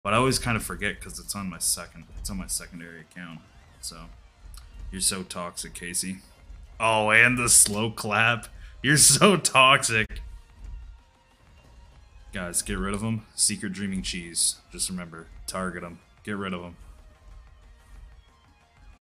But I always kind of forget because it's on my secondary account. So you're so toxic, Casey. Oh, and the slow clap. You're so toxic. Guys, get rid of him. Secret Dreaming Cheese. Just remember, target him. Get rid of him.